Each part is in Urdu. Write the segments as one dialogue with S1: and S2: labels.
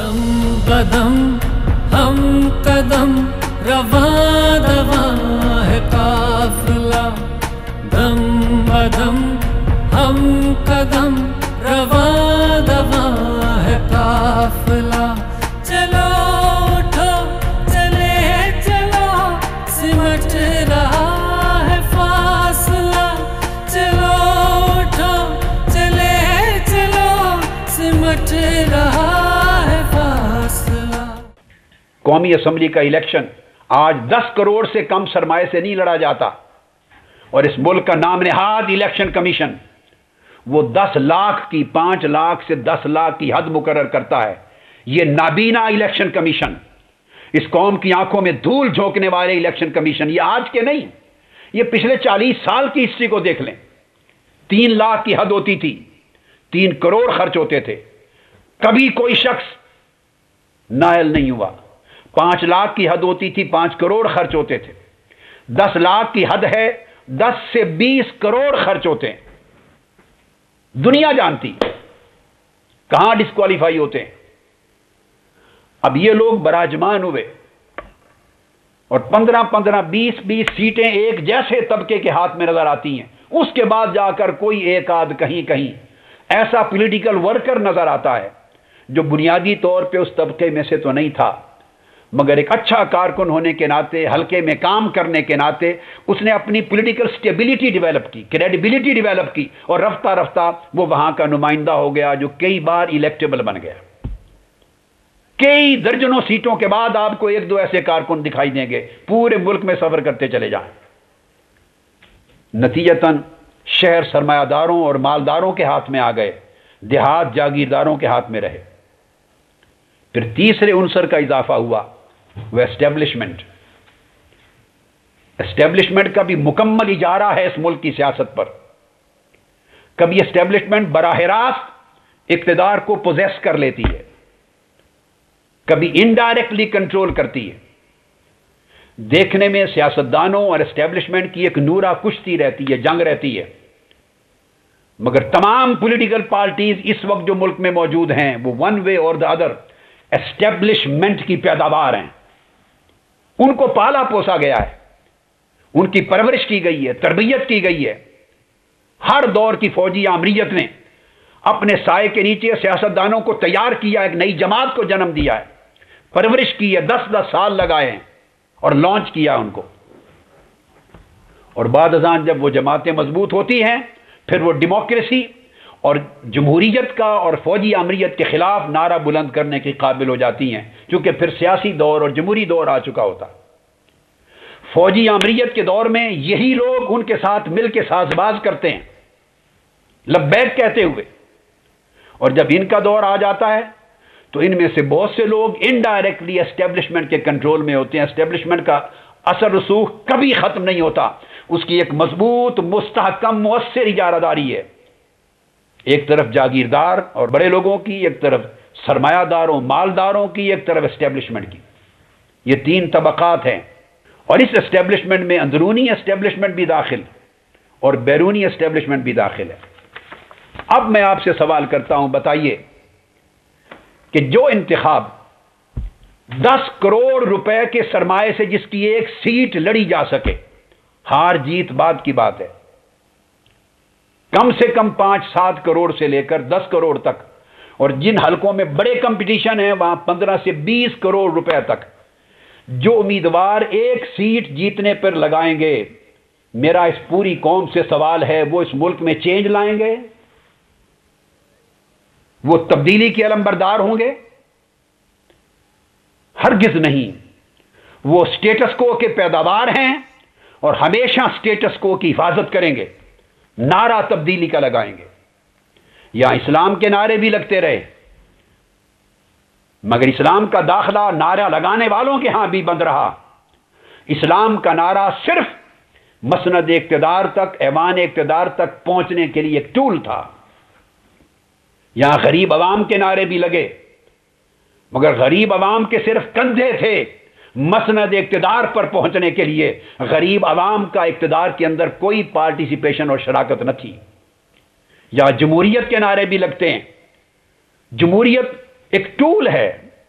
S1: दम बदम हम कदम रवा दवा है काफिला, दम बदम हम कदम रवा दवा है काफिला। चलो उठो चले चलो सिमट रहा है फासला, चलो उठो चले चलो सिमट रहा है फासला।
S2: कौमी असम्बली का इलेक्शन आज 10 करोड़ से कम सरमाए से नहीं लड़ा जाता, और इस मुल्क का नाम नेहाद इलेक्शन कमीशन वो 10 लाख की 5 लाख से 10 लाख की हद मुकर्रर करता है। ये नाबीना इलेक्शन कमीशन, इस कौम की आंखों में धूल झोंकने वाले इलेक्शन कमीशन, ये आज के नहीं, ये पिछले 40 साल की हिस्ट्री को देख लें। 3 लाख की हद होती थी, 3 करोड़ खर्च होते थे, कभी कोई शख्स नाअहल नहीं हुआ। 5 लाख की हद होती थी, 5 करोड़ खर्च होते थे। 10 लाख की हद है, 10 से 20 करोड़ खर्च होते हैं। दुनिया जानती कहां डिस्क्वालीफाई होते हैं। अब ये लोग बराजमान हुए और 15-15, 20-20 सीटें एक जैसे तबके के हाथ में नजर आती हैं। उसके बाद जाकर कोई एक आध कहीं कहीं ऐसा पॉलिटिकल वर्कर नजर आता है जो बुनियादी तौर पे उस तबके में से तो नहीं था, मगर एक अच्छा कारकुन होने के नाते, हल्के में काम करने के नाते उसने अपनी पॉलिटिकल स्टेबिलिटी डेवलप की, क्रेडिबिलिटी डेवलप की, और रफ्ता रफ्ता वो वहां का नुमाइंदा हो गया जो कई बार इलेक्टेबल बन गया। कई दर्जनों सीटों के बाद आपको 1-2 ऐसे कारकुन दिखाई देंगे, पूरे मुल्क में सफर करते चले जाएं। नतीजतन शहर सरमायादारों और मालदारों के हाथ में आ गए, देहात जागीरदारों के हाथ में रहे। फिर तीसरे उनसर का इजाफा हुआ, वह एस्टेब्लिशमेंट। एस्टेब्लिशमेंट का भी मुकम्मल इजारा है इस मुल्क की सियासत पर। कभी एस्टेब्लिशमेंट बराह रास्त इक्तिदार को पोजेस कर लेती है, कभी इनडायरेक्टली कंट्रोल करती है। देखने में सियासतदानों और एस्टेब्लिशमेंट की एक नूरा कुश्ती रहती है, जंग रहती है, मगर तमाम पॉलिटिकल पार्टीज इस वक्त जो मुल्क में मौजूद हैं वो वन वे और द अदर एस्टेब्लिशमेंट की पैदावार हैं। उनको पाला पोसा गया है, उनकी परवरिश की गई है, तरबियत की गई है। हर दौर की फौजी आमरीयत ने अपने साए के नीचे सियासतदानों को तैयार किया, एक नई जमात को जन्म दिया है, परवरिश की है, 10-10 साल लगाए हैं और लॉन्च किया उनको। और बाद अज़ान जब वो जमातें मजबूत होती हैं, फिर वो डेमोक्रेसी और जमहूरियत का और फौजी आमरीयत के खिलाफ नारा बुलंद करने की काबिल हो जाती हैं, क्योंकि फिर सियासी दौर और जमहूरी दौर आ चुका होता। फौजी आमरीयत के दौर में यही लोग उनके साथ मिलकर साजबाज करते हैं, लब्बैक कहते हुए, और जब इनका दौर आ जाता है तो इनमें से बहुत से लोग इनडायरेक्टली एस्टेब्लिशमेंट के कंट्रोल में होते हैं। एस्टेब्लिशमेंट का असर रसूख कभी खत्म नहीं होता, उसकी एक मजबूत मुस्तहकम मुअस्सिर इजारादारी है। एक तरफ जागीरदार और बड़े लोगों की, एक तरफ सरमायादारों मालदारों की, एक तरफ एस्टेब्लिशमेंट की। ये 3 तबकात हैं, और इस एस्टेब्लिशमेंट में अंदरूनी एस्टेब्लिशमेंट भी दाखिल और बैरूनी एस्टेब्लिशमेंट भी दाखिल है। अब मैं आपसे सवाल करता हूं, बताइए कि जो इंतखाब 10 करोड़ रुपए के सरमाए से जिसकी एक सीट लड़ी जा सके, हार जीत बाद की बात है, कम से कम 5-7 करोड़ से लेकर 10 करोड़ तक, और जिन हलकों में बड़े कंपटीशन है वहां 15 से 20 करोड़ रुपए तक, जो उम्मीदवार एक सीट जीतने पर लगाएंगे, मेरा इस पूरी कौम से सवाल है, वो इस मुल्क में चेंज लाएंगे? वो तब्दीली के अलंबरदार होंगे? हरगिज नहीं। वो स्टेटस को के पैदावार हैं और हमेशा स्टेटस को की हिफाजत करेंगे, नारा तब्दीली का लगाएंगे। या इस्लाम के नारे भी लगते रहे, मगर इस्लाम का दाखला नारा लगाने वालों के यहां भी बंद रहा। इस्लाम का नारा सिर्फ मसनद इक्तिदार तक, ऐवान इक्तिदार तक पहुंचने के लिए एक टूल था। यहां गरीब अवाम के नारे भी लगे, मगर गरीब अवाम के सिर्फ कंधे थे मसनद इक्तिदार पर पहुंचने के लिए। गरीब अवाम का इक्तिदार के अंदर कोई पार्टिसिपेशन और शराकत न थी। या जमहूरियत के नारे भी लगते हैं। जमहूरियत एक टूल है,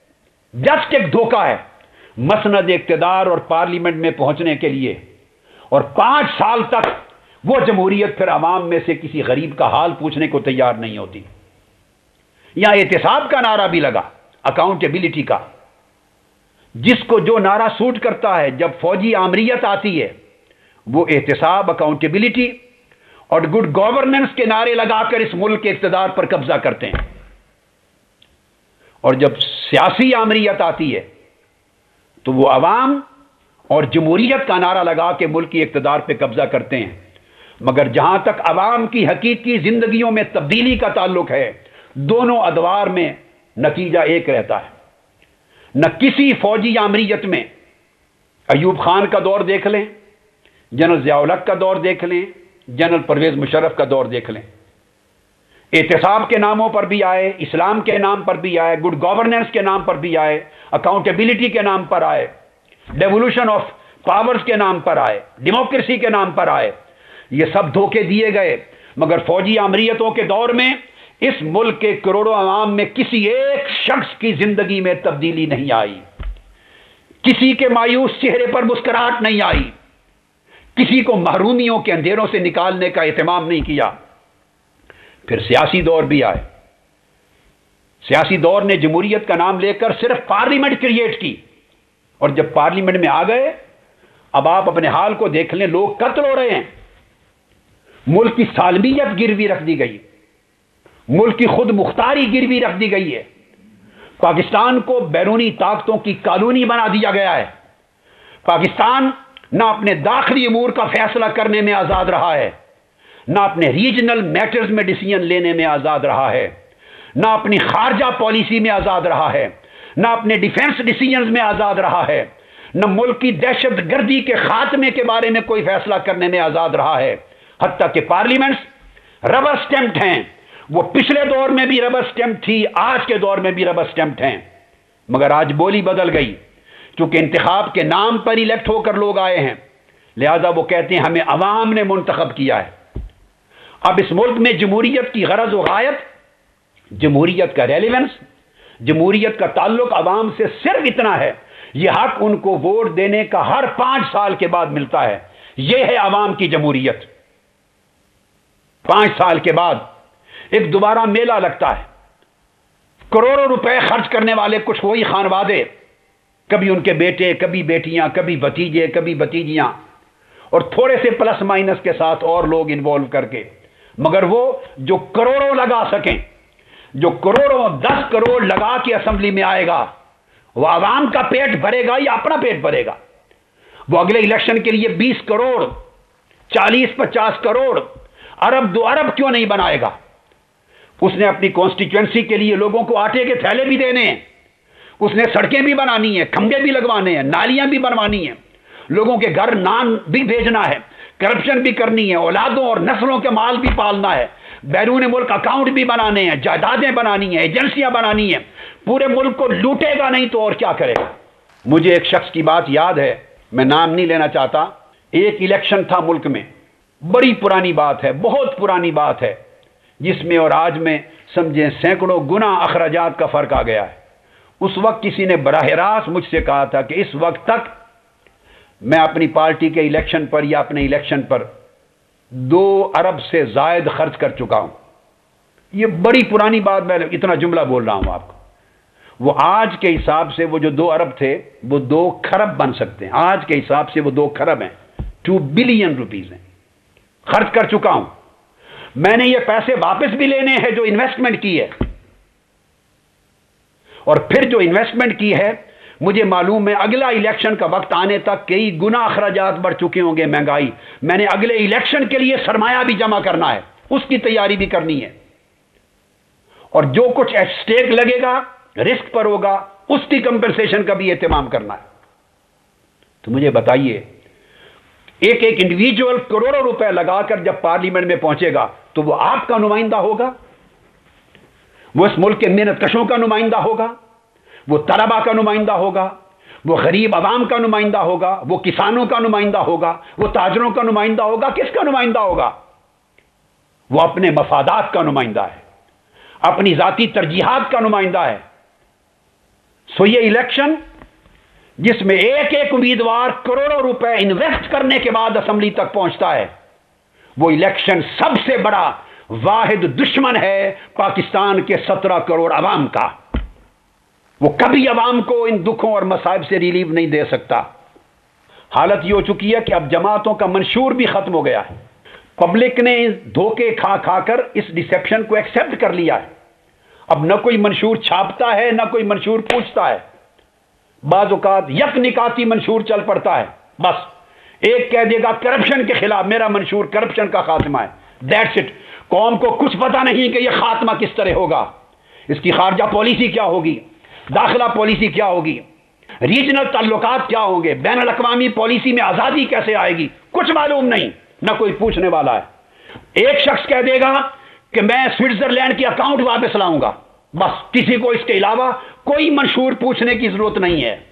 S2: جسٹ ایک دھوکہ ہے مسند اقتدار اور پارلیمنٹ میں پہنچنے کے لیے، اور 5 سال تک وہ جمہوریت پھر عوام میں سے کسی غریب کا حال پوچھنے کو تیار نہیں ہوتی۔ یہاں احتساب کا نعرہ بھی لگا، اکاؤنٹیبلٹی کا، جس کو جو نعرہ سوٹ کرتا ہے۔ جب فوجی آمریت آتی ہے وہ احتساب، اکاؤنٹیبلٹی اور گڈ گورننس کے نعرے لگا کر اس ملک کے اقتدار پر قبضہ کرتے ہیں، اور جب سیاسی آمریت آتی ہے تو وہ عوام اور جمہوریت کا نعرہ لگا کے ملک کی اقتدار پہ قبضہ کرتے ہیں۔ مگر جہاں تک عوام کی حقیقی زندگیوں میں تبدیلی کا تعلق ہے، دونوں ادوار میں نتیجہ ایک رہتا ہے۔ نہ کسی فوجی آمریت میں، ایوب خان کا دور دیکھ لیں، جنرل ضیاء الحق کا دور دیکھ لیں، جنرل پرویز مشرف کا دور دیکھ لیں، احتساب کے ناموں پر بھی آئے، اسلام کے نام پر بھی آئے، گڈ گورننس کے نام پر بھی آئے، اکاؤنٹیبلٹی کے نام پر آئے، ڈیولوشن آف پاورز کے نام پر آئے، ڈیموکریسی کے نام پر آئے، یہ سب دھوکے دیے گئے۔ مگر فوجی آمریتوں کے دور میں اس ملک کے کروڑوں عوام میں کسی ایک شخص کی زندگی میں تبدیلی نہیں آئی، کسی کے مایوس چہرے پر مسکراہٹ نہیں آئی، کسی کو محرومیوں کے اندھیروں سے نکالنے کا اہتمام نہیں کیا۔ پھر سیاسی دور بھی آئے، سیاسی دور نے جمہوریت کا نام لے کر صرف پارلیمنٹ کریٹ کی، اور جب پارلیمنٹ میں آ گئے، اب آپ اپنے حال کو دیکھ لیں، لوگ قتل ہو رہے ہیں، ملک کی سالمیت گروی رکھ دی گئی، ملک کی خود مختاری گروی رکھ دی گئی ہے، پاکستان کو بیرونی طاقتوں کی کالونی بنا دیا گیا ہے، پاکستان نہ اپنے داخلی امور کا فیصلہ کرنے میں آزاد رہا ہے، نہ اپنے ریجنل میٹرز میں ڈیسیژن لینے میں آزاد رہا ہے، نہ اپنی خارجہ پالیسی میں آزاد رہا ہے، نہ اپنے ڈیفنس ڈیسیژنز میں آزاد رہا ہے، نہ ملک کی دہشت گردی کے خاتمے کے بارے میں کوئی فیصلہ کرنے میں آزاد رہا ہے۔ حتیٰ کہ پارلیمنٹس ربر سٹیمپڈ ہیں، وہ پچھلے دور میں بھی ربر سٹیمپ تھی، آج کے دور میں بھی ربر سٹیمپڈ ہیں۔ مگر آج بولی بدل گئی، چونکہ انتخاب کے نام پر الیکٹ ہو کر لوگ آئے ہیں، لہذا وہ کہتے ہیں ہمیں عوام نے منتخب کیا ہے۔ اب اس ملک میں جمہوریت کی غرض و غایت، جمہوریت کا ریلیونس، جمہوریت کا تعلق عوام سے صرف اتنا ہے، یہ حق ان کو ووٹ دینے کا ہر 5 سال کے بعد ملتا ہے۔ یہ ہے عوام کی جمہوریت۔ 5 سال کے بعد ایک دوبارہ میلہ لگتا ہے، کروڑوں روپے خرچ کرنے والے کچھ وہی خانوادے، کبھی ان کے بیٹے، کبھی بیٹیاں، کبھی بھتیجے، کبھی بھتیجیاں، اور تھوڑے سے پلس مائنس کے ساتھ اور لوگ انوالو کر کے، مگر وہ جو کروڑوں لگا سکیں، جو کروڑوں 10 کروڑ لگا کے اسمبلی میں آئے گا، وہ عوام کا پیٹ بھرے گا یا اپنا پیٹ بھرے گا؟ وہ اگلے الیکشن کے لیے 20 کروڑ 40-50 کروڑ ارب 2 ارب کیوں نہیں بنائے گا؟ اس نے اپنی کانسٹیچوئنسی کے لیے لوگوں کو آٹے کے تھیلے بھی دینے ہیں، اس نے سڑکیں بھی بنانی ہیں، کھمبے بھی لگوانے ہیں، نالیاں بھی بنوانی ہیں، لوگوں کے گھر نان بھی بھیجنا ہے، کرپشن بھی کرنی ہے، اولادوں اور نسلوں کے مال بھی پالنا ہے، بیرون ملک اکاؤنٹ بھی بنانے ہیں، جائیدادیں بنانی ہیں، ایجنسیاں بنانی ہیں، پورے ملک کو لوٹے گا نہیں تو اور کیا کرے گا؟ مجھے ایک شخص کی بات یاد ہے، میں نام نہیں لینا چاہتا، ایک الیکشن تھا ملک میں، بڑی پرانی بات ہے، بہت پرانی بات ہے، جس میں اور آج میں سمجھیں سینکڑوں گنا اخراجات کا فرق آ گیا ہے۔ اس وقت کسی نے براہ راست مجھ سے کہا تھا کہ اس وقت تک میں اپنی پارٹی کے الیکشن پر یا اپنے الیکشن پر 2 ارب سے زائد خرچ کر چکا ہوں۔ یہ بڑی پرانی بات، میں اتنا جملہ بول رہا ہوں آپ کو۔ وہ آج کے حساب سے وہ جو 2 ارب تھے وہ 2 کھرب بن سکتے ہیں، آج کے حساب سے وہ 2 کھرب ہیں، 2 بلین روپیز ہیں، خرچ کر چکا ہوں۔ میں نے یہ پیسے واپس بھی لینے ہیں جو انویسٹمنٹ کی ہے، اور پھر جو انویسٹمنٹ کی ہے مجھے معلوم ہے اگلا الیکشن کا وقت آنے تک کئی گنا اخراجات بڑھ چکے ہوں گے، مہنگائی، میں نے اگلے الیکشن کے لیے سرمایہ بھی جمع کرنا ہے، اس کی تیاری بھی کرنی ہے، اور جو کچھ ایٹ سٹیک لگے گا رسک پر ہوگا اس کی کمپنسیشن کا بھی اہتمام کرنا ہے۔ تو مجھے بتائیے، ایک انڈیویجول کروڑوں روپے لگا کر جب پارلیمنٹ میں پہنچے گا تو وہ آپ کا نمائندہ ہوگا، وہ اس ملک کے محنت کشوں کا نمائندہ ہوگا، وہ طلباء کا نمائندہ ہوگا، وہ غریب عوام کا نمائندہ ہوگا، وہ کسانوں کا نمائندہ ہوگا، وہ تاجروں کا نمائندہ ہوگا، کس کا نمائندہ ہوگا؟ وہ اپنے مفادات کا نمائندہ ہے، اپنی ذاتی ترجیحات کا نمائندہ ہے۔ سو یہ الیکشن جس میں ایک ایک امیدوار کروڑوں روپے انویسٹ کرنے کے بعد اسمبلی تک پہنچتا ہے، وہ الیکشن سب سے بڑا واحد دشمن ہے پاکستان کے 17 کروڑ عوام کا۔ وہ کبھی عوام کو ان دکھوں اور مصائب سے ریلیف نہیں دے سکتا۔ حالت یہ ہو چکی ہے کہ اب جماعتوں کا منشور بھی ختم ہو گیا ہے۔ پبلک نے دھوکے کھا کھا کر اس ڈسیپشن کو ایکسپٹ کر لیا ہے۔ اب نہ کوئی منشور چھاپتا ہے، نہ کوئی منشور پوچھتا ہے۔ بعض اوقات یک نکاتی منشور چل پڑتا ہے، بس ایک کہہ دے گا کرپشن کے خلاف، میرا منشور کرپشن کا خاتمہ ہے، دیٹس اٹ۔ قوم کو کچھ پتا نہیں کہ یہ خاتمہ کس طرح ہوگا، اس کی خارجہ پالیسی کیا ہوگی، داخلہ پالیسی کیا ہوگی، ریجنل تعلقات کیا ہوں گے، بین الاقوامی پالیسی میں آزادی کیسے آئے گی، کچھ معلوم نہیں، نہ کوئی پوچھنے والا ہے۔ ایک شخص کہہ دے گا کہ میں سوئٹزرلینڈ کی اکاؤنٹ واپس لاؤں گا، بس کسی کو اس کے علاوہ کوئی منشور پوچھنے کی ضرورت نہیں ہے۔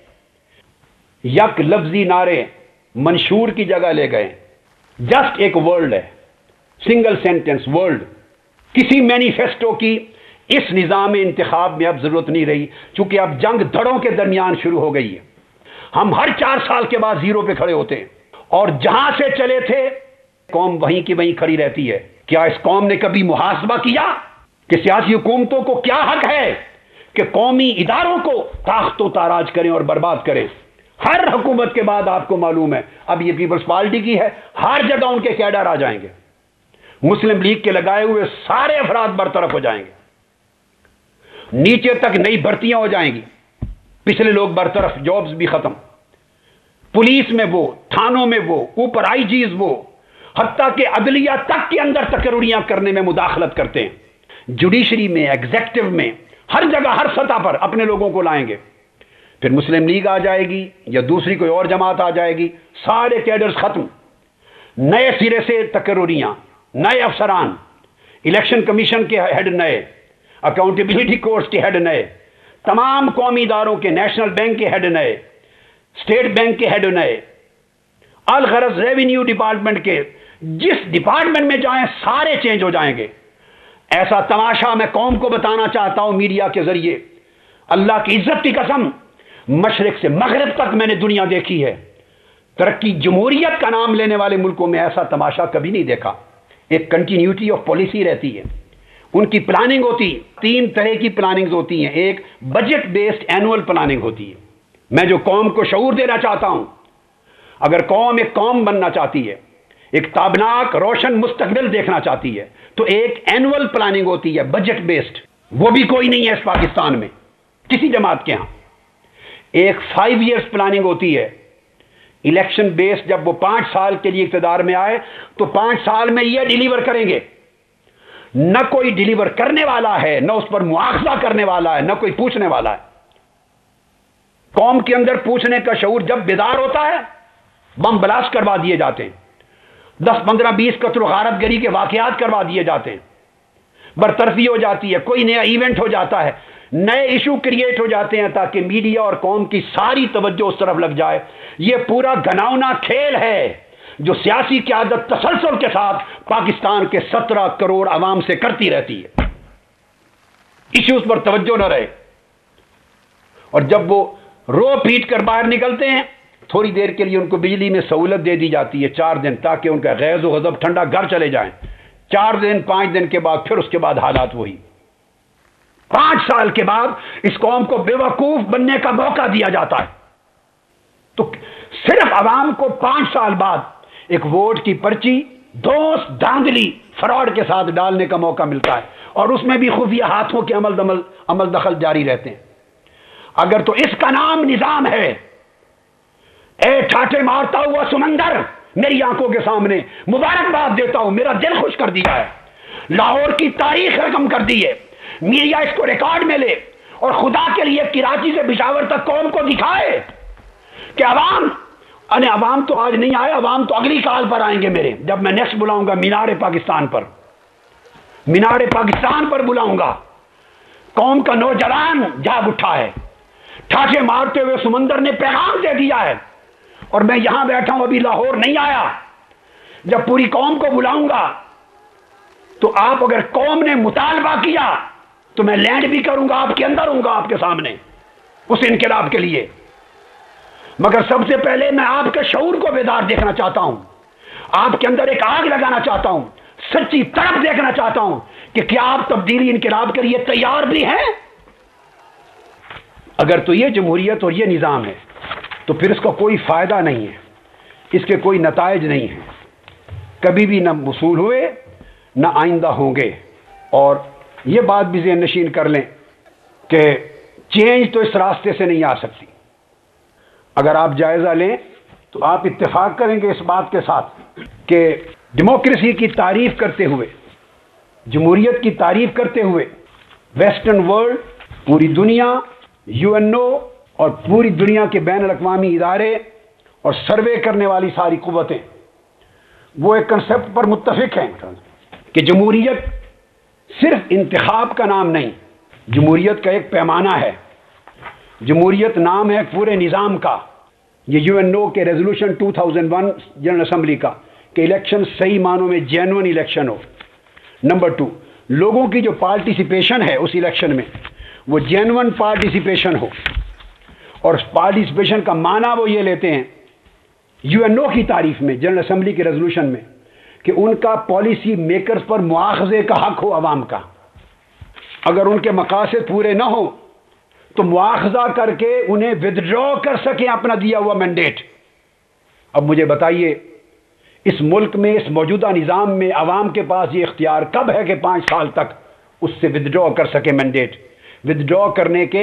S2: یک لفظی نعرے منشور کی جگہ لے گئے، جسٹ ایک ورڈ ہے، سنگل سینٹنس ورڈ۔ کسی مینیفیسٹو کی اس نظام انتخاب میں اب ضرورت نہیں رہی، چونکہ اب جنگ دھڑوں کے درمیان شروع ہو گئی ہے۔ ہم ہر 4 سال کے بعد زیرو پہ کھڑے ہوتے ہیں، اور جہاں سے چلے تھے قوم وہیں کی وہیں کھڑی رہتی ہے۔ کیا اس قوم نے کبھی محاسبہ کیا کہ سیاسی حکومتوں کو کیا حق ہے کہ قومی اداروں کو تاخت و تاراج کریں اور برباد کریں؟ ہر حکومت کے بعد آپ کو معلوم ہے، اب یہ پیپلز پارٹی کی ہے، ہر جگہ ان کے کیڈر آ جائیں گے، مسلم لیگ کے لگائے ہوئے سارے افراد برطرف ہو جائیں گے، نیچے تک نئی بھرتیاں ہو جائیں گی، پچھلے لوگ برطرف، جابز بھی ختم، پولیس میں وہ، تھانوں میں وہ، اوپر آئی جیز وہ، حتیٰ کہ عدلیہ تک کے اندر تقرریاں کرنے میں مداخلت کرتے ہیں، جوڈیشری میں، ایگزیکٹو میں، ہر جگہ ہر سطح پر اپنے لوگوں کو لائیں گے۔ پھر مسلم لیگ آ جائے گی یا دوسری کوئی اور جماعت آ جائے گی، سارے کیڈرز ختم، نئے سرے سے تقرریاں، نئے افسران، الیکشن کمیشن کے ہیڈ نئے، اکاؤنٹیبلٹی کورٹس کے ہیڈ نئے، تمام قومی اداروں کے، نیشنل بینک کے ہیڈ نئے، اسٹیٹ بینک کے ہیڈ نئے، الغرض ریونیو ڈپارٹمنٹ کے، جس ڈپارٹمنٹ میں جائیں سارے چینج ہو جائیں گے۔ ایسا تماشا میں قوم کو بتانا چاہتا ہوں میڈیا کے ذریعے، اللہ کی عزت کی قسم، مشرق سے مغرب تک میں نے دنیا دیکھی ہے، ترقی جمہوریت کا نام لینے والے ملکوں میں ایسا تماشا کبھی نہیں دیکھا۔ ایک کنٹینیوٹی آف پالیسی رہتی ہے، ان کی پلاننگ ہوتی، 3 طرح کی پلاننگز ہوتی ہیں، ایک بجٹ بیسڈ اینول پلاننگ ہوتی ہے۔ میں جو قوم کو شعور دینا چاہتا ہوں، اگر قوم ایک قوم بننا چاہتی ہے، ایک تابناک روشن مستقبل دیکھنا چاہتی ہے، تو ایک اینول پلاننگ ہوتی ہے، بجٹ بیسڈ، وہ بھی کوئی نہیں ہے اس پاکستان میں کسی جماعت کے ہاں۔ ایک 5 ایئرس پلاننگ ہوتی ہے، الیکشن بیسڈ، جب وہ 5 سال کے لیے اقتدار میں آئے تو 5 سال میں یہ ڈیلیور کریں گے، نہ کوئی ڈیلیور کرنے والا ہے، نہ اس پر مواخذہ کرنے والا ہے، نہ کوئی پوچھنے والا ہے۔ قوم کے اندر پوچھنے کا شعور جب بیدار ہوتا ہے، بم بلاسٹ کروا دیے جاتے ہیں، 10 15 20 قتل و غارت گری کے واقعات کروا دیے جاتے ہیں، برطرفی ہو جاتی ہے، کوئی نیا ایونٹ ہو جاتا ہے، نئے ایشو کریٹ ہو جاتے ہیں تاکہ میڈیا اور قوم کی ساری توجہ اس طرف لگ جائے۔ یہ پورا گھناؤنا کھیل ہے جو سیاسی قیادت تسلسل کے ساتھ پاکستان کے 17 کروڑ عوام سے کرتی رہتی ہے، ایشوز پر توجہ نہ رہے، اور جب وہ رو پیٹ کر باہر نکلتے ہیں، تھوڑی دیر کے لیے ان کو بجلی میں سہولت دے دی جاتی ہے 4 دن، تاکہ ان کا غیظ و غضب ٹھنڈا، گھر چلے جائیں۔ 4 دن 5 دن کے بعد پھر اس کے بعد حالات وہی۔ 5 سال کے بعد اس قوم کو بے وقوف بننے کا موقع دیا جاتا ہے، تو صرف عوام کو 5 سال بعد ایک ووٹ کی پرچی دوست دھاندلی فراڈ کے ساتھ ڈالنے کا موقع ملتا ہے، اور اس میں بھی خفیہ ہاتھوں کے عمل دخل جاری رہتے ہیں۔ اگر تو اس کا نام نظام ہے، اے ٹھاٹے مارتا ہوا سمندر، میری آنکھوں کے سامنے مبارکباد دیتا ہوں، میرا دل خوش کر دیا ہے، لاہور کی تاریخ رقم کر دی ہے، میڈیا اس کو ریکارڈ میں لے، اور خدا کے لیے کراچی سے پشاور تک قوم کو دکھائے کہ عوام تو آج نہیں آئے، عوام تو اگلی کال پر آئیں گے میرے، جب میں نیکسٹ بلاؤں گا مینار پاکستان پر بلاؤں گا۔ قوم کا نوجوان جاگ اٹھا ہے، ٹھاٹے مارتے ہوئے سمندر نے پیغام دے دیا ہے، اور میں یہاں بیٹھا ہوں، ابھی لاہور نہیں آیا، جب پوری قوم کو بلاؤں گا تو آپ، اگر قوم نے مطالبہ کیا تو میں لینڈ بھی کروں گا، آپ کے اندر ہوں گا، آپ کے سامنے، اس انقلاب کے لیے، مگر سب سے پہلے میں آپ کے شعور کو بیدار دیکھنا چاہتا ہوں، آپ کے اندر ایک آگ لگانا چاہتا ہوں، سچی طرف دیکھنا چاہتا ہوں کہ کیا آپ تبدیلی انقلاب کے لیے تیار بھی ہیں؟ اگر تو یہ جمہوریت اور یہ نظام ہے تو پھر اس کا کوئی فائدہ نہیں ہے، اس کے کوئی نتائج نہیں ہیں، کبھی بھی نہ وصول ہوئے نہ آئندہ ہوں گے۔ اور یہ بات بھی ذہن نشین کر لیں کہ چینج تو اس راستے سے نہیں آ سکتی۔ اگر آپ جائزہ لیں تو آپ اتفاق کریں گے اس بات کے ساتھ کہ ڈیموکریسی کی تعریف کرتے ہوئے، جمہوریت کی تعریف کرتے ہوئے ویسٹرن ورلڈ، پوری دنیا، UN اور پوری دنیا کے بین الاقوامی ادارے اور سروے کرنے والی ساری قوتیں وہ ایک کنسپٹ پر متفق ہیں کہ جمہوریت صرف انتخاب کا نام نہیں، جمہوریت کا ایک پیمانہ ہے، جمہوریت نام ہے پورے نظام کا۔ یہ UN کے ریزولوشن 2001 جنرل اسمبلی کا کہ الیکشن صحیح معنوں میں جینوئن الیکشن ہو۔ نمبر 2، لوگوں کی جو پارٹیسپیشن ہے اس الیکشن میں وہ جینوئن پارٹیسپیشن ہو، اور پارٹیسپیشن کا معنی وہ یہ لیتے ہیں UN کی تعریف میں، جنرل اسمبلی کے ریزولوشن میں، کہ ان کا پالیسی میکرز پر مواخذے کا حق ہو عوام کا۔ اگر ان کے مقاصد پورے نہ ہوں تو مواخذہ کر کے انہیں ودڈرا کر سکیں اپنا دیا ہوا مینڈیٹ۔ اب مجھے بتائیے اس ملک میں، اس موجودہ نظام میں عوام کے پاس یہ اختیار کب ہے کہ 5 سال تک اس سے ودڈرا کر سکے مینڈیٹ؟ ودڈرا کرنے کے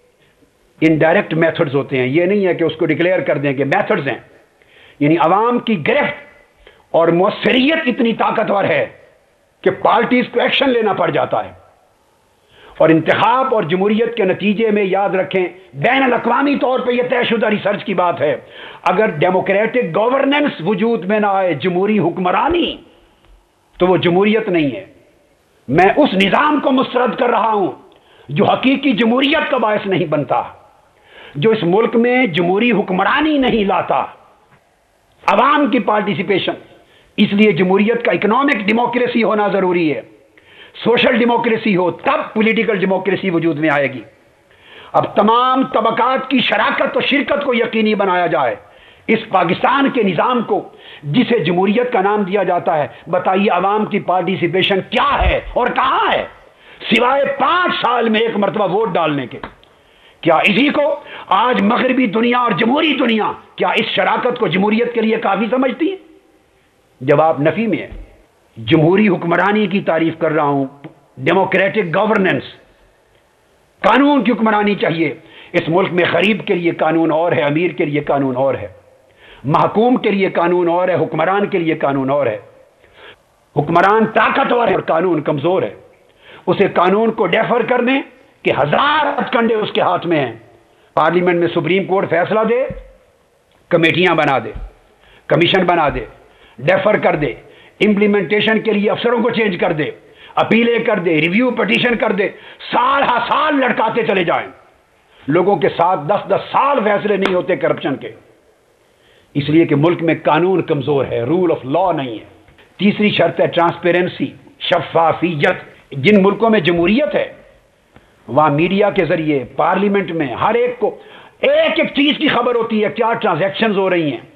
S2: انڈائریکٹ میتھڈز ہوتے ہیں، یہ نہیں ہے کہ اس کو ڈکلیئر کر دیں، کہ میتھڈز ہیں، یعنی عوام کی گرفت اور مؤثریت اتنی طاقتور ہے کہ پارٹیز کو ایکشن لینا پڑ جاتا ہے۔ اور انتخاب اور جمہوریت کے نتیجے میں یاد رکھیں، بین الاقوامی طور پہ یہ طے شدہ ریسرچ کی بات ہے، اگر ڈیموکریٹک گورننس وجود میں نہ آئے، جمہوری حکمرانی، تو وہ جمہوریت نہیں ہے۔ میں اس نظام کو مسترد کر رہا ہوں جو حقیقی جمہوریت کا باعث نہیں بنتا، جو اس ملک میں جمہوری حکمرانی نہیں لاتا، عوام کی پارٹیسپیشن۔ اس لیے جمہوریت کا اکنامک ڈیموکریسی ہونا ضروری ہے، سوشل ڈیموکریسی ہو تب پولیٹیکل ڈیموکریسی وجود میں آئے گی۔ اب تمام طبقات کی شراکت و شرکت کو یقینی بنایا جائے اس پاکستان کے نظام کو جسے جمہوریت کا نام دیا جاتا ہے۔ بتائیے عوام کی پارٹیسپیشن کیا ہے اور کہاں ہے سوائے 5 سال میں ایک مرتبہ ووٹ ڈالنے کے؟ کیا اسی کو آج مغربی دنیا اور جمہوری دنیا کیا اس شراکت کو جمہوریت کے لیے کافی سمجھتی ہے؟ جواب نفی میں ہے۔ جمہوری حکمرانی کی تعریف کر رہا ہوں، ڈیموکریٹک گورننس، قانون کی حکمرانی چاہیے۔ اس ملک میں غریب کے لیے قانون اور ہے، امیر کے لیے قانون اور ہے، محکوم کے لیے قانون اور ہے، حکمران کے لیے قانون اور ہے۔ حکمران طاقتور ہے اور قانون کمزور ہے، اسے قانون کو ڈیفر کر دیں کہ 1000 ہتھکنڈے اس کے ہاتھ میں ہیں، پارلیمنٹ میں سپریم کورٹ فیصلہ دے، کمیٹیاں بنا دے، کمیشن بنا دے، ڈیفر کر دے، امپلیمنٹیشن کے لیے افسروں کو چینج کر دے، اپیلیں کر دے، ریویو پٹیشن کر دے، سال ہا سال لٹکاتے چلے جائیں۔ لوگوں کے ساتھ 10 سال فیصلے نہیں ہوتے کرپشن کے، اس لیے کہ ملک میں قانون کمزور ہے، رول آف لا نہیں ہے۔ تیسری شرط ہے ٹرانسپیرنسی، شفافیت۔ جن ملکوں میں جمہوریت ہے وہاں میڈیا کے ذریعے، پارلیمنٹ میں ہر ایک کو ایک ایک چیز کی خبر ہوتی ہے، کیا ٹرانزیکشنز ہو رہی ہیں،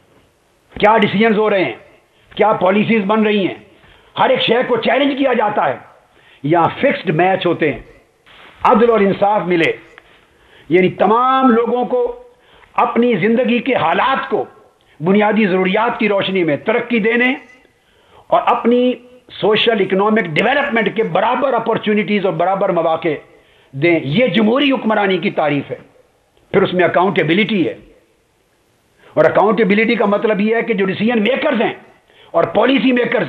S2: کیا ڈیسیجنز ہو رہے ہیں، کیا پالیسیز بن رہی ہیں، ہر ایک شے کو چیلنج کیا جاتا ہے۔ یہاں فکسڈ میچ ہوتے ہیں، عدل اور انصاف ملے، یعنی تمام لوگوں کو اپنی زندگی کے حالات کو بنیادی ضروریات کی روشنی میں ترقی دینے اور اپنی سوشل اکنامک ڈیولپمنٹ کے برابر اپرچونٹیز اور برابر مواقع دیں۔ یہ جمہوری حکمرانی کی تعریف ہے۔ پھر اس میں اکاؤنٹیبلٹی ہے، اور اکاؤنٹیبلٹی کا مطلب یہ ہے کہ جو ڈیسیجن میکرز ہیں اور پالیسی میکرز،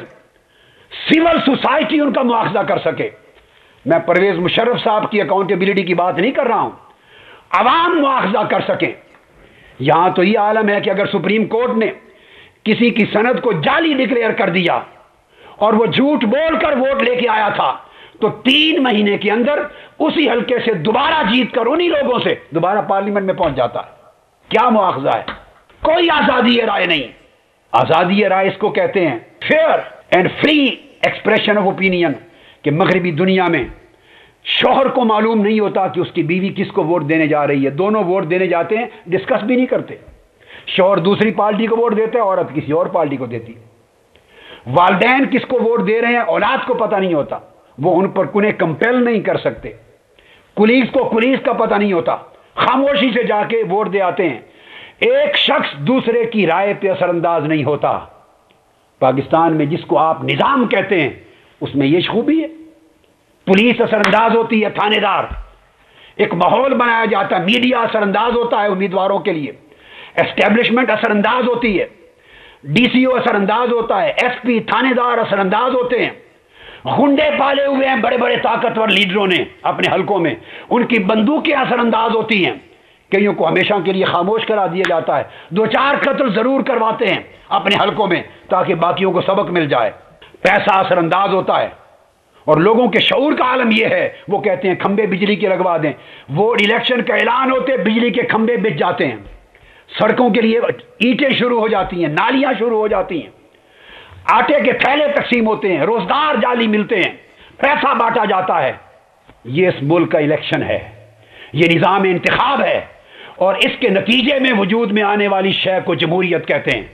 S2: سول سوسائٹی ان کا مواخذہ کر سکے۔ میں پرویز مشرف صاحب کی اکاؤنٹیبلٹی کی بات نہیں کر رہا ہوں، عوام مواخذہ کر سکیں۔ یہاں تو یہ عالم ہے کہ اگر سپریم کورٹ نے کسی کی سند کو جعلی ڈکلیئر کر دیا اور وہ جھوٹ بول کر ووٹ لے کے آیا تھا تو 3 مہینے کے اندر اسی حلقے سے دوبارہ جیت کر انہی لوگوں سے دوبارہ پارلیمنٹ میں پہنچ جاتا ہے۔ کیا مواخذہ ہے؟ کوئی آزادی رائے نہیں۔ آزادی رائے اس کو کہتے ہیں fair and free expression of opinion, کہ مغربی دنیا میں شوہر کو معلوم نہیں ہوتا کہ اس کی بیوی کس کو ووٹ دینے جا رہی ہے، دونوں ووٹ دینے جاتے ہیں، ڈسکس بھی نہیں کرتے، شوہر دوسری پارٹی کو ووٹ دیتا ہے، عورت کسی اور پارٹی کو دیتی ہے، والدین کس کو ووٹ دے رہے ہیں اولاد کو پتہ نہیں ہوتا، وہ ان پر انہیں کمپیل نہیں کر سکتے، پولیس کو پولیس کا پتہ نہیں ہوتا، خاموشی سے جا کے ووٹ دے آتے ہیں، ایک شخص دوسرے کی رائے پہ اثر انداز نہیں ہوتا۔ پاکستان میں جس کو آپ نظام کہتے ہیں اس میں یہ خوبی ہے، پولیس اثر انداز ہوتی ہے، تھانے دار، ایک ماحول بنایا جاتا ہے، میڈیا اثر انداز ہوتا ہے امیدواروں کے لیے، اسٹیبلشمنٹ اثر انداز ہوتی ہے، ڈی سی او اثر انداز ہوتا ہے، ایس پی تھانے دار اثر انداز ہوتے ہیں، گنڈے پالے ہوئے ہیں بڑے بڑے طاقتور لیڈروں نے اپنے حلقوں میں، ان کی بندوقیں اثر انداز ہوتی ہیں، کئیوں کو ہمیشہ کے لیے خاموش کرا دیا جاتا ہے، 2-4 قتل ضرور کرواتے ہیں اپنے حلقوں میں تاکہ باقیوں کو سبق مل جائے، پیسہ اثر انداز ہوتا ہے، اور لوگوں کے شعور کا عالم یہ ہے، وہ کہتے ہیں کھمبے بجلی کے لگوا دیں، ووٹ الیکشن کا اعلان ہوتے بجلی کے کھمبے بچ جاتے ہیں، سڑکوں کے لیے اینٹیں شروع ہو جاتی ہیں، نالیاں شروع ہو جاتی ہیں، آٹے کے تھیلے تقسیم ہوتے ہیں، روزگار جعلی ملتے ہیں، پیسہ بانٹا جاتا ہے۔ یہ اس ملک کا الیکشن ہے، یہ نظام انتخاب ہے، اور اس کے نتیجے میں وجود میں آنے والی شے کو جمہوریت کہتے ہیں۔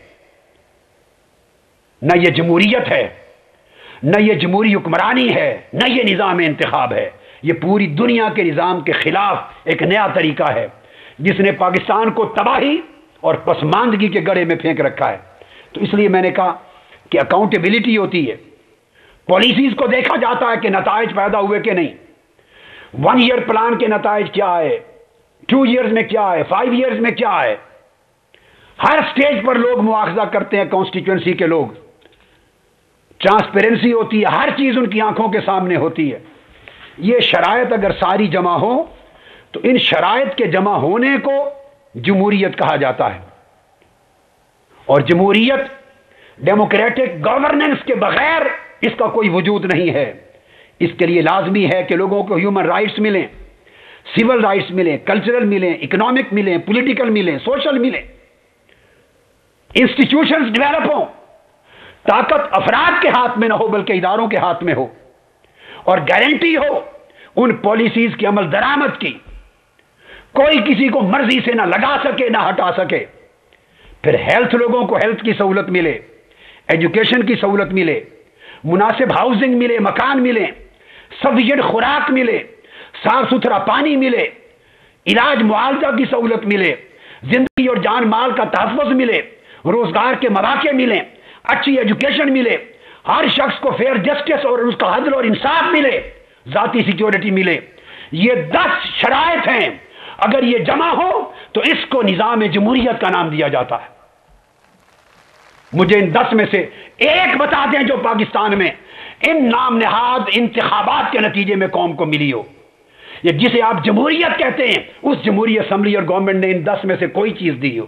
S2: نہ یہ جمہوریت ہے، نہ یہ جمہوری حکمرانی ہے، نہ یہ نظام انتخاب ہے، یہ پوری دنیا کے نظام کے خلاف ایک نیا طریقہ ہے جس نے پاکستان کو تباہی اور پسماندگی کے گڑھے میں پھینک رکھا ہے۔ تو اس لیے میں نے کہا کہ اکاؤنٹیبلٹی ہوتی ہے، پالیسیز کو دیکھا جاتا ہے کہ نتائج پیدا ہوئے کہ نہیں، 1 ایئر پلان کے نتائج کیا ہے، 2 ایئرز میں کیا ہے، 5 ایئرز میں کیا ہے، ہر سٹیج پر لوگ مواخذہ کرتے ہیں، کانسٹیٹوئنسی کے لوگ، ٹرانسپیرنسی ہوتی ہے، ہر چیز ان کی آنکھوں کے سامنے ہوتی ہے۔ یہ شرائط اگر ساری جمع ہو تو ان شرائط کے جمع ہونے کو جمہوریت کہا جاتا ہے، اور جمہوریت ڈیموکریٹک گورننس کے بغیر اس کا کوئی وجود نہیں ہے۔ اس کے لیے لازمی ہے کہ لوگوں کو ہیومن رائٹس ملیں، سول رائٹس ملیں، کلچرل ملیں، اکنامک ملیں، پولیٹیکل ملیں، سوشل ملیں، انسٹیٹیوشنز ڈیولپ ہوں، طاقت افراد کے ہاتھ میں نہ ہو بلکہ اداروں کے ہاتھ میں ہو، اور گارنٹی ہو ان پالیسیز کی عمل درآمد کی، کوئی کسی کو مرضی سے نہ لگا سکے نہ ہٹا سکے۔ پھر ہیلتھ، لوگوں کو ہیلتھ کی سہولت ملے، ایجوکیشن کی سہولت ملے، مناسب ہاؤسنگ ملے، مکان ملے، سفیشینٹ خوراک ملے، صاف ستھرا پانی ملے، علاج معالجہ کی سہولت ملے، زندگی اور جان مال کا تحفظ ملے، روزگار کے مواقع ملیں، اچھی ایجوکیشن ملے، ہر شخص کو فیئر جسٹس اور اس کا عدل اور انصاف ملے، ذاتی سیکیورٹی ملے۔ یہ 10 شرائط ہیں، اگر یہ جمع ہو تو اس کو نظام جمہوریت کا نام دیا جاتا ہے۔ مجھے ان 10 میں سے ایک بتا دیں جو پاکستان میں ان نام نہاد انتخابات کے نتیجے میں قوم کو ملی ہو، یا جسے آپ جمہوریت کہتے ہیں اس جمہوری اسمبلی اور گورنمنٹ نے ان 10 میں سے کوئی چیز دی ہو۔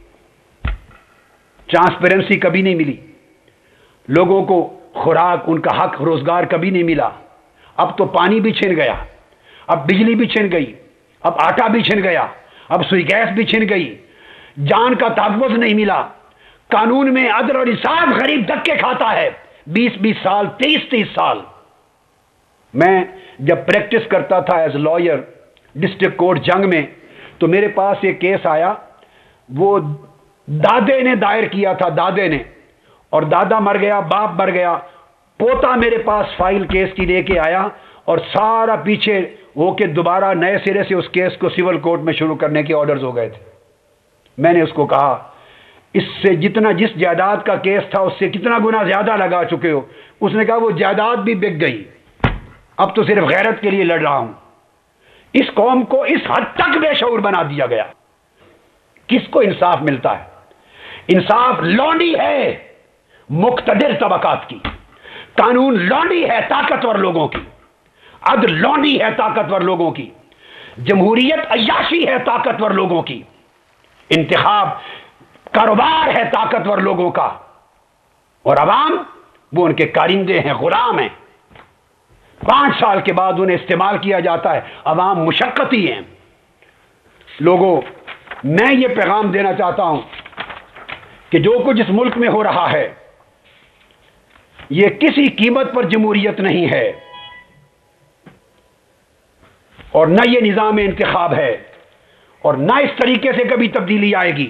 S2: ٹرانسپیرنسی کبھی نہیں ملی، لوگوں کو خوراک، ان کا حق روزگار کبھی نہیں ملا۔ اب تو پانی بھی چھن گیا، اب بجلی بھی چھن گئی، اب آٹا بھی چھن گیا، اب سوئی گیس بھی چھن گئی، جان کا تحفظ نہیں ملا، قانون میں عدل اور انصاف غریب دھکے کھاتا ہے، 20 سال، 30 سال۔ میں جب پریکٹس کرتا تھا ایز لائر ڈسٹرکٹ کورٹ جنگ میں، تو میرے پاس ایک کیس آیا، وہ دادے نے دائر کیا تھا، دادے نے، اور دادا مر گیا، باپ مر گیا، پوتا میرے پاس فائل کیس کی لے کے آیا، اور سارا پیچھے ہو کے دوبارہ نئے سرے سے اس کیس کو سول کورٹ میں شروع کرنے کے آرڈرز ہو گئے تھے۔ میں نے اس کو کہا اس سے جتنا جس جائیداد کا کیس تھا اس سے کتنا گنا زیادہ لگا چکے ہو۔ اس نے کہا وہ جائیداد بھی بک گئی، اب تو صرف غیرت کے لیے لڑ رہا ہوں۔ اس قوم کو اس حد تک بے شعور بنا دیا گیا۔ کس کو انصاف ملتا ہے؟ انصاف لونڈی ہے مقتدر طبقات کی، قانون لونڈی ہے طاقتور لوگوں کی، عدل لونڈی ہے طاقتور لوگوں کی، جمہوریت عیاشی ہے طاقتور لوگوں کی، انتخاب کاروبار ہے طاقتور لوگوں کا، اور عوام وہ ان کے کارندے ہیں، غلام ہیں۔ 5 سال کے بعد انہیں استعمال کیا جاتا ہے۔ عوام مشقتی ہیں۔ لوگوں، میں یہ پیغام دینا چاہتا ہوں کہ جو کچھ اس ملک میں ہو رہا ہے یہ کسی قیمت پر جمہوریت نہیں ہے۔ اور نہ یہ نظام انتخاب ہے، اور نہ اس طریقے سے کبھی تبدیلی آئے گی۔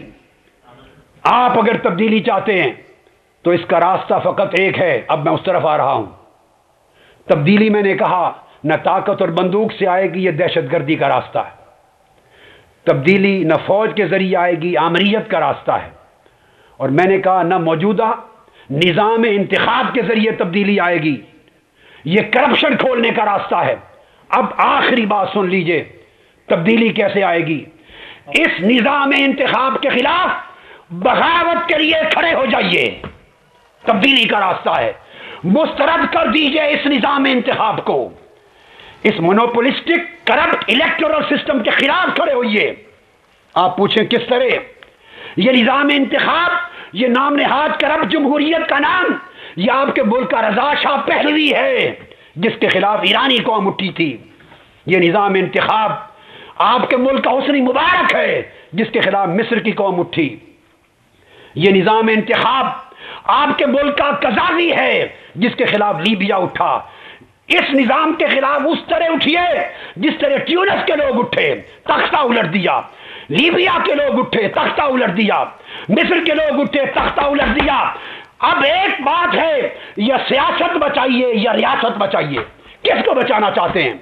S2: آپ اگر تبدیلی چاہتے ہیں تو اس کا راستہ فقط ایک ہے۔ اب میں اس طرف آ رہا ہوں۔ تبدیلی میں نے کہا نہ طاقت اور بندوق سے آئے گی، یہ دہشت گردی کا راستہ ہے۔ تبدیلی نہ فوج کے ذریعے آئے گی، آمریت کا راستہ ہے۔ اور میں نے کہا نہ موجودہ نظام انتخاب کے ذریعے تبدیلی آئے گی، یہ کرپشن کھولنے کا راستہ ہے۔ اب آخری بات سن لیجئے، تبدیلی کیسے آئے گی؟ اس نظام انتخاب کے خلاف بغاوت کے لیے کھڑے ہو جائیے، تبدیلی کا راستہ ہے۔ مسترد کر دیجئے اس نظام انتخاب کو، اس مونوپولسٹک کرپٹ الیکٹورل سسٹم کے خلاف کھڑے ہوئیے۔ آپ پوچھیں کس طرح؟ یہ نظام انتخاب، یہ نام نہاد کرپٹ جمہوریت کا نام، یہ آپ کے ملک کا رضا شاہ پہلوی ہے جس کے خلاف ایرانی قوم اٹھی تھی۔ یہ نظام انتخاب آپ کے ملک کا حسنی مبارک ہے جس کے خلاف مصر کی قوم اٹھی۔ یہ نظام انتخاب آپ کے ملک کا قذافی ہے جس کے خلاف لیبیا اٹھا۔ اس نظام کے خلاف اس طرح اٹھیے جس طرح ٹیونس کے لوگ اٹھے، تختہ الٹ دیا۔ لیبیا کے لوگ اٹھے، تختہ الٹ دیا۔ مصر کے لوگ اٹھے، تختہ الٹ دیا۔ اب ایک بات ہے، یا سیاست بچائیے یا ریاست بچائیے۔ کس کو بچانا چاہتے ہیں؟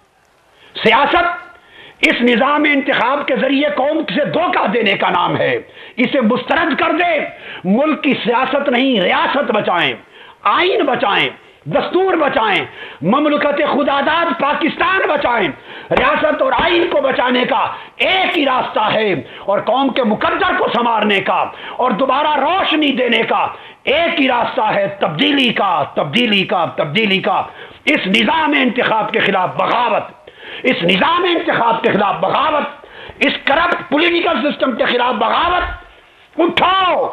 S2: سیاست اس نظام انتخاب کے ذریعے قوم سے دھوکہ دینے کا نام ہے۔ اسے مسترد کر دیں۔ ملک کی سیاست نہیں، ریاست بچائیں، آئین بچائیں، دستور بچائیں، مملکت خداداد پاکستان بچائیں۔ ریاست اور آئین کو بچانے کا ایک ہی راستہ ہے، اور قوم کے مقدر کو سنوارنے کا اور دوبارہ روشنی دینے کا ایک ہی راستہ ہے، تبدیلی کا، تبدیلی کا، تبدیلی کا۔ اس نظام انتخاب کے خلاف بغاوت، اس نظام انتخاب کے خلاف بغاوت، اس کرپٹ پولیٹیکل سسٹم کے خلاف بغاوت۔ اٹھاؤ،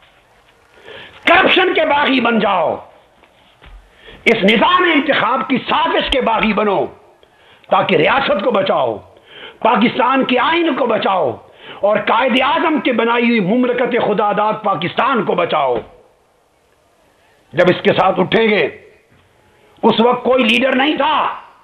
S2: کرپشن کے باغی بن جاؤ، اس نظام انتخاب کی سازش کے باغی بنو، تاکہ ریاست کو بچاؤ، پاکستان کے آئین کو بچاؤ، اور قائد اعظم کی بنائی ہوئی مملکت خداداد پاکستان کو بچاؤ۔ جب اس کے ساتھ اٹھیں گے، اس وقت کوئی لیڈر نہیں تھا،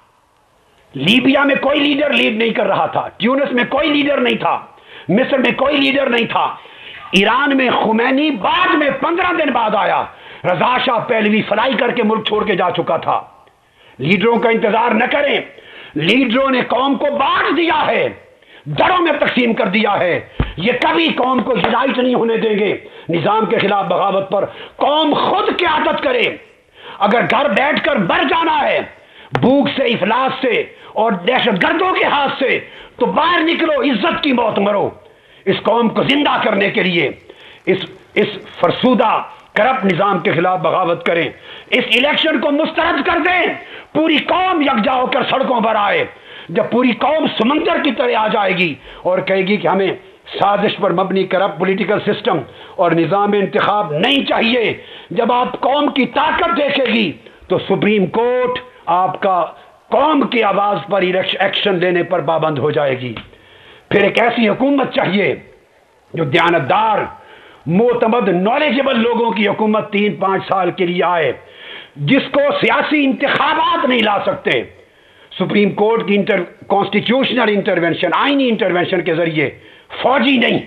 S2: لیبیا میں کوئی لیڈر لیڈ نہیں کر رہا تھا، ٹیونس میں کوئی لیڈر نہیں تھا، مصر میں کوئی لیڈر نہیں تھا، ایران میں خمینی بعد میں 15 دن بعد آیا، رضا شاہ پہلوی فلائی کر کے ملک چھوڑ کے جا چکا تھا۔ لیڈروں کا انتظار نہ کریں، لیڈروں نے قوم کو بانٹ دیا ہے، دڑوں میں تقسیم کر دیا ہے۔ یہ کبھی قوم کو یونائٹ نہیں ہونے دیں گے۔ نظام کے خلاف بغاوت پر قوم خود قیادت کرے۔ اگر گھر بیٹھ کر مر جانا ہے بھوک سے، افلاس سے اور دہشت گردوں کے ہاتھ سے، تو باہر نکلو، عزت کی موت مرو۔ اس قوم کو زندہ کرنے کے لیے اس فرسودہ کرپٹ نظام کے خلاف بغاوت کریں، اس الیکشن کو مسترد کر دیں، پوری قوم یکجا ہو کر سڑکوں پر آئے۔ جب پوری قوم سمندر کی طرح آ جائے گی اور کہے گی کہ ہمیں سازش پر مبنی کرپٹ پولیٹیکل سسٹم اور نظام انتخاب نہیں چاہیے، جب آپ قوم کی طاقت دیکھے گی تو سپریم کورٹ آپ کا قوم کی آواز پر ایکشن لینے پر پابند ہو جائے گی۔ پھر ایک ایسی حکومت چاہیے جو دیانتدار، معتمد، نالجبل لوگوں کی حکومت 3-5 سال کے لیے آئے، جس کو سیاسی انتخابات نہیں لا سکتے۔ سپریم کورٹ کی کانسٹیٹیوشنل انٹرونشن، آئینی انٹرونشن کے ذریعے، فوجی نہیں،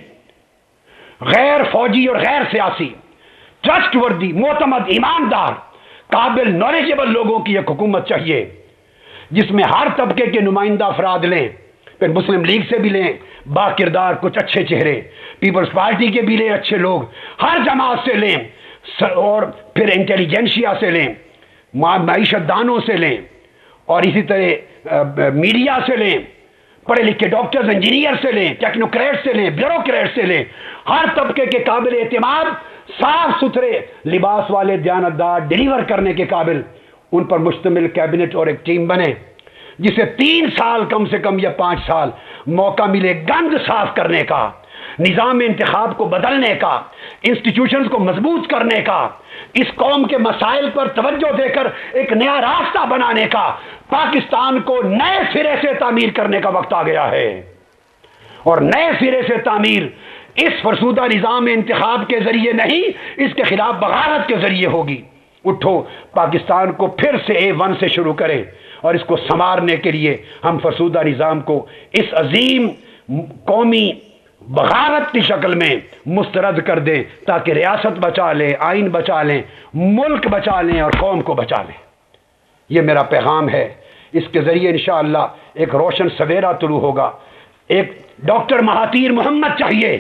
S2: غیر فوجی اور غیر سیاسی، ٹرسٹ وردی، معتمد، ایماندار، قابل، نالجبل لوگوں کی ایک حکومت چاہیے جس میں ہر طبقے کے نمائندہ افراد لیں۔ پھر مسلم لیگ سے بھی لیں با کردار کچھ اچھے چہرے، پیپلز پارٹی کے بھی لیں اچھے لوگ، ہر جماعت سے لیں، اور پھر انٹیلیجنشیا سے لیں، معیشت دانوں سے لیں، اور اسی طرح میڈیا سے لیں، پڑھے لکھے ڈاکٹرز، انجینئر سے لیں، ٹیکنوکریٹ سے لیں، بیوروکریٹ سے لیں، ہر طبقے کے قابل اعتماد، صاف ستھرے لباس والے، دیانتدار، ڈیلیور کرنے کے قابل، ان پر مشتمل کیبنٹ اور ایک ٹیم بنے جسے 3 سال کم سے کم یا 5 سال موقع ملے گند صاف کرنے کا، نظام انتخاب کو بدلنے کا، انسٹیٹیوشنز کو مضبوط کرنے کا، اس قوم کے مسائل پر توجہ دے کر ایک نیا راستہ بنانے کا۔ پاکستان کو نئے سرے سے تعمیر کرنے کا وقت آ گیا ہے، اور نئے سرے سے تعمیر اس فرسودہ نظام انتخاب کے ذریعے نہیں، اس کے خلاف بغاوت کے ذریعے ہوگی۔ اٹھو، پاکستان کو پھر سے A1 سے شروع کریں، اور اس کو संवारने के लिए हम फरसूदा निज़ाम को इस अजीम कौमी बगावत की शक्ल में मुस्तरद कर दें, ताकि रियासत बचा लें, आइन बचा लें, मुल्क बचा लें और कौम को बचा लें। ये मेरा पैगाम है। इसके ज़रिए इंशाअल्लाह एक रोशन सवेरा तुलू होगा। एक डॉक्टर महातीर मोहम्मद चाहिए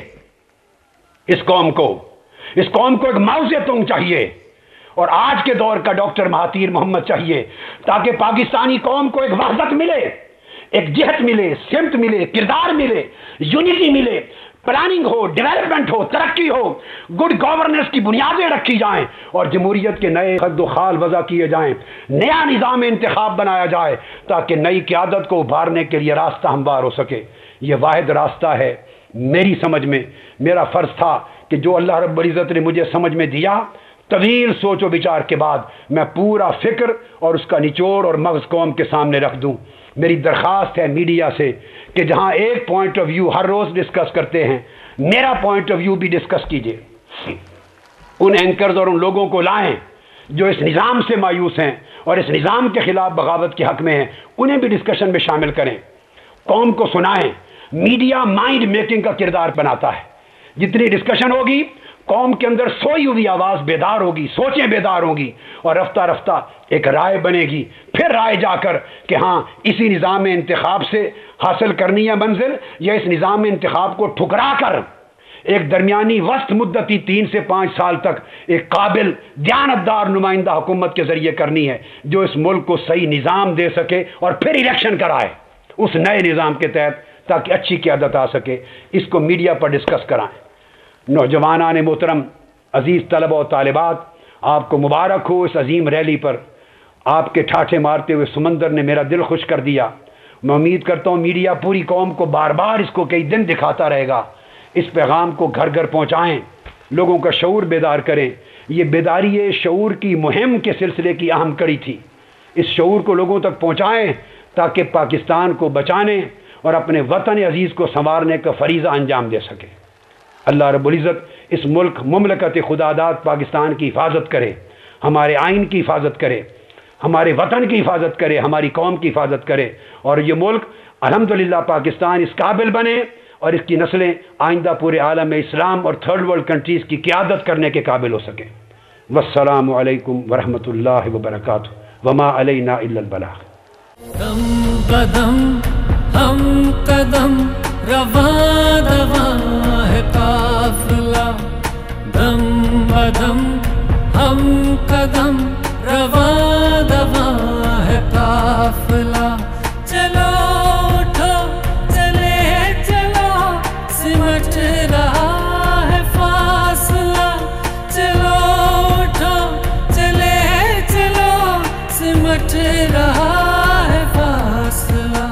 S2: इस कौम को एक माओ से तुंग चाहिए, और आज के दौर का डॉक्टर महातीर मोहम्मद चाहिए, ताकि पाकिस्तानी कौम को एक वहदत मिले, एक जिहत मिले, सिमत मिले, किरदार मिले, यूनिटी मिले, प्लानिंग हो, डेवलपमेंट हो, तरक्की हो, गुड गवर्नेंस की बुनियादें रखी जाएं और जमहूरियत के नए खद्दो खाल वज़ा किए जाएं, नया निज़ाम इंतखाब बनाया जाए, ताकि नई क़यादत को उभारने के लिए रास्ता हमवार हो सके। ये वाहिद रास्ता है। मेरी समझ में मेरा फ़र्ज़ था कि जो अल्लाह रब्बुल इज़्ज़त ने मुझे समझ में दिया, तवील सोचो विचार के बाद मैं पूरा फ़िक्र और उसका निचोड़ और मग़ज़ कौम के सामने रख दूँ। मेरी दरख्वास्त है मीडिया से कि जहाँ एक पॉइंट ऑफ व्यू हर रोज़ डिस्कस करते हैं, मेरा पॉइंट ऑफ व्यू भी डिस्कस कीजिए। उन एंकर्स और उन लोगों को लाएं जो इस निज़ाम से मायूस हैं और इस निज़ाम के ख़िलाफ़ बगावत के हक़ में हैं, उन्हें भी डिस्कशन में शामिल करें, कौम को सुनाएं। मीडिया माइंड मेकिंग का किरदार बनाता है। जितनी डिस्कशन होगी, कौम के अंदर सोई हुई आवाज़ बेदार होगी, सोचें बेदार होंगी, और रफ्ता रफ्ता एक राय बनेगी। फिर राय जाकर कि हाँ, इसी निज़ाम इंतखाब से हासिल करनी है मंजिल, या इस निज़ाम इंतखाब को ठुकरा कर एक दरमियानी वस्त मुद्दती 3 से 5 साल तक एक काबिल दयानतदार नुमाइंदा हुकूमत के ज़रिए करनी है, जो इस मुल्क को सही निज़ाम दे सके और फिर इलेक्शन कराए उस नए निज़ाम के तहत, ताकि अच्छी क़यादत आ सके। इसको मीडिया पर डिस्कस कराएं। नौजवानान मोहतरम, अजीज़ तलबा और तालिबात, आपको मुबारक हो इस अजीम रैली पर। आपके ठाठे मारते हुए समंदर ने मेरा दिल खुश कर दिया। मैं उम्मीद करता हूँ मीडिया पूरी कौम को बार बार इसको कई दिन दिखाता रहेगा। इस पैगाम को घर घर पहुँचाएँ, लोगों का शऊर बेदार करें। ये बेदारी शऊर की मुहिम के सिलसिले की अहम कड़ी थी। इस शऊर को लोगों तक पहुँचाएँ, ताकि पाकिस्तान को बचाने और अपने वतन अजीज़ को संवारने का फरीज़ा अंजाम दे सके। अल्लाह रब्बुल इज़्ज़त इस मुल्क मुमलकत खुदादाद पाकिस्तान की हिफाजत करे, हमारे आइन की हिफाजत करे, हमारे वतन की हिफाजत करे, हमारी कौम की हिफाजत करे, और ये मुल्क अल्हम्दुलिल्लाह पाकिस्तान इस काबिल बने और इसकी नस्लें आइंदा पूरे आलम इस्लाम और थर्ड वर्ल्ड कंट्रीज़ की क़यादत करने के काबिल हो सकें। वस्सलामु अलैकुम वरहमतुल्लाहि वबरकातुहू वमा अलैना इल्लल बलाग।
S1: दम बदम हम कदम रवा दवा है काफिला, दम बदम हम कदम रवा दवा है काफिला। चलो उठो चले चलो, सिमट रहा है फासला। चलो उठो चले चलो, सिमट रहा है फासला।